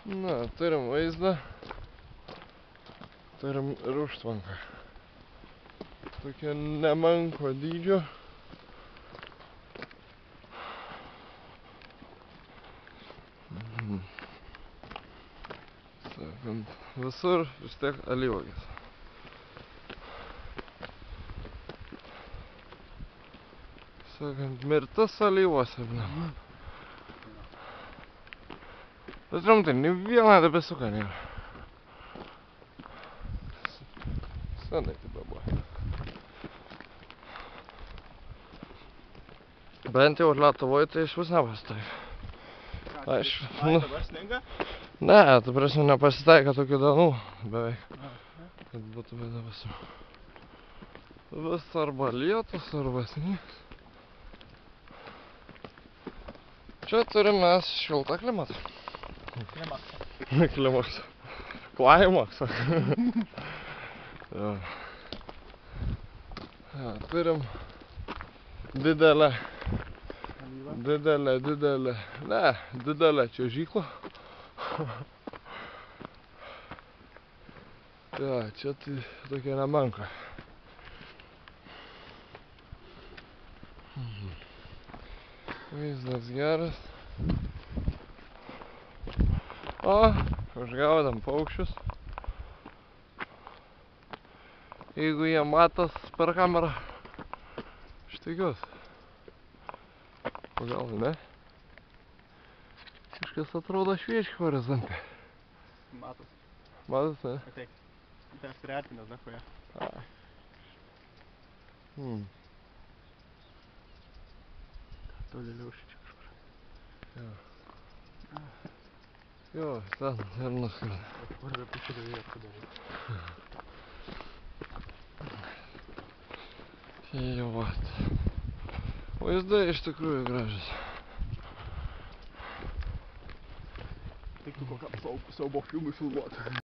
Na, turim vaizdą. Turim ir užtvanką. Tokia nemenko dydžio. Sakant, visur vis tiek alyvuogės. Sakant, mirtis alyvuose, blem. Bet rimtai, nei viena debesiuką nėra. Senai taip buvo. Bent jau Lietuvoje tai iš vis nepasitaiko. Aš, nu, Dabar sninga? ne, ta prasme nepasitaiko tokių dienų, beveik. Kad būtų be debesų. Vis arba lietus, arba sniegs. Čia turim mes šiltą klimatą. Klimaksą. Klimaksą. Klaimaksą. Ja, turim didelę, didelę čiuožyklą. Ja, čia tai tokia nemenka. Vaizdas geras. O, užgaudam paukščius. Jeigu jie matos per kamerą, aš tikiuosi. O gal ne? Kažkas atrodo šviečia horizonte. Matos. Matos, ne? Ateik. Tai aš priartinęs, da, kuo. Ai. Tolėliau šičia kažkur. Jo. Jo, ten ir nuskrenda. Kur be pušidavėjo padarė. Jau vat. Vaizdai iš tikrųjų gražus. Tik tu kokiam siaubo filmui filmuot.